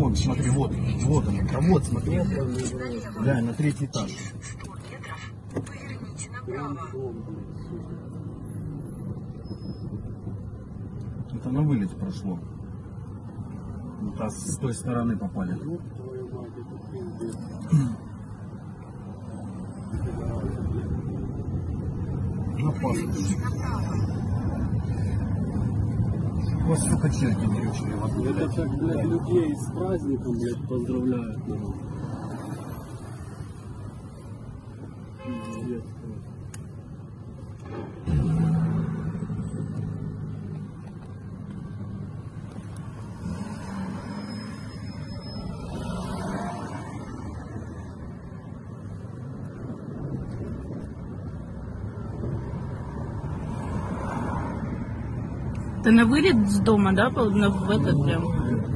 вон, смотри, вот он, а вот, смотри. Да, на 3-й этаж. Это на вылет прошло. Вот, а с той стороны попали. Опасно. Вот сука черти дрючили. Это как, блядь, людей с праздником, блядь, поздравляют. Народ. Ты на вылет с дома, да, в этот прям?